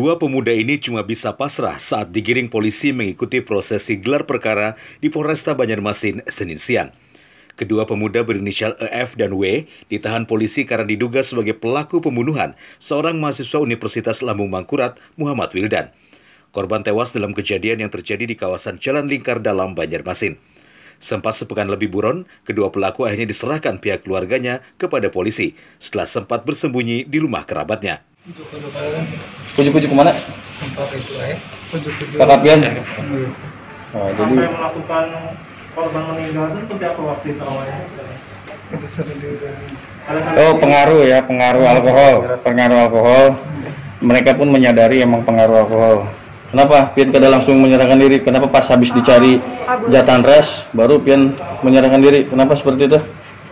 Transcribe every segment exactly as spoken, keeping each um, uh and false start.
Kedua pemuda ini cuma bisa pasrah saat digiring polisi mengikuti prosesi gelar perkara di Polresta Banjarmasin Senin siang. Kedua pemuda berinisial E F dan W ditahan polisi karena diduga sebagai pelaku pembunuhan seorang mahasiswa Universitas Lambung Mangkurat, Muhammad Wildan. Korban tewas dalam kejadian yang terjadi di kawasan Jalan Lingkar Dalam, Banjarmasin. Sempat sepekan lebih buron, kedua pelaku akhirnya diserahkan pihak keluarganya kepada polisi setelah sempat bersembunyi di rumah kerabatnya. Pujuk-pujuk kemana? Tempat itu ya. Pujuk-pujuk. Kakapian. Oh, jadi melakukan korban meninggal itu seperti apa waktu itu awalnya? Itu sendiri. Oh, pengaruh ya, pengaruh alkohol, pengaruh alkohol. Mereka pun menyadari emang pengaruh alkohol. Kenapa Pian kada langsung menyerahkan diri? Kenapa pas habis dicari jatan res baru Pian menyerahkan diri? Kenapa seperti itu?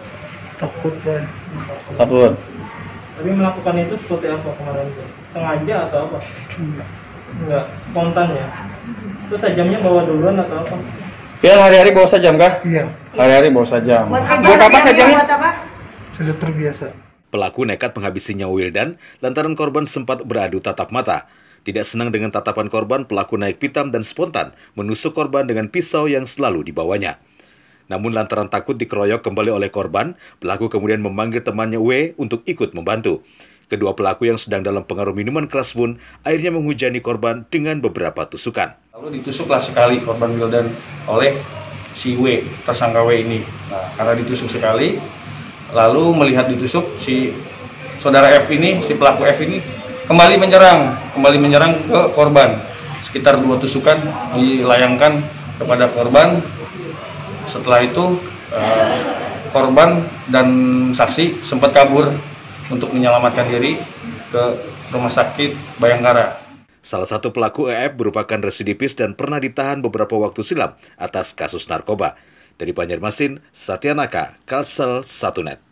Takut ya. Takut. Tapi melakukan itu seperti apa kemarin itu? Sengaja atau apa? Enggak. Enggak, spontan ya? Terus sajamnya bawa duluan atau apa? Pian hari-hari bawa sajam kah? Iya. Hari-hari bawa sajam. Buat Buat apa sajamnya? Sudah terbiasa. Pelaku nekat menghabisi nyawa Wildan lantaran korban sempat beradu tatap mata. Tidak senang dengan tatapan korban, pelaku naik pitam dan spontan menusuk korban dengan pisau yang selalu dibawanya. Namun lantaran takut dikeroyok kembali oleh korban, pelaku kemudian memanggil temannya W untuk ikut membantu. Kedua pelaku yang sedang dalam pengaruh minuman keras pun akhirnya menghujani korban dengan beberapa tusukan. Lalu ditusuklah sekali korban Wildan oleh si W, tersangka W ini. Nah, karena ditusuk sekali, lalu melihat ditusuk, si saudara F ini, si pelaku F ini kembali menyerang, kembali menyerang ke korban. Sekitar dua tusukan dilayangkan kepada korban. Setelah itu eh, korban dan saksi sempat kabur untuk menyelamatkan diri ke rumah sakit Bayangkara. Salah satu pelaku E F merupakan residivis dan pernah ditahan beberapa waktu silam atas kasus narkoba. Dari Banjarmasin, Satya Naka, Kalsel satu net.